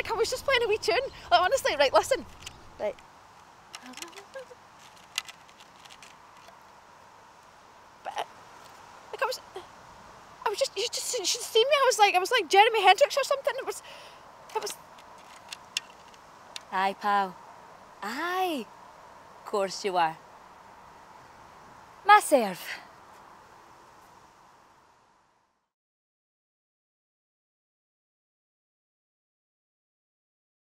like I was just playing a wee tune. Like, honestly, right, listen. Right. But, like I was just, you should see me. I was like Jeremy Hendricks or something. It was. Aye, pal. Aye. Of course you are. My serve.